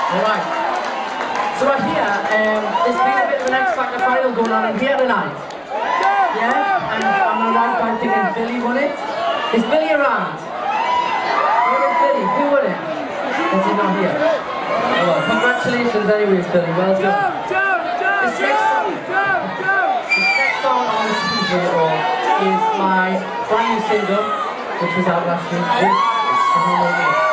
Alright. So right here, there's been a bit of an X Factor final going on in here tonight. Yeah? And I'm around by thinking Billy won it. Is Billy around? Where is Billy? Who won it? Is he not here? Oh well, congratulations anyways, Billy. Well done. This next song on the season is my brand new single, which was out last week.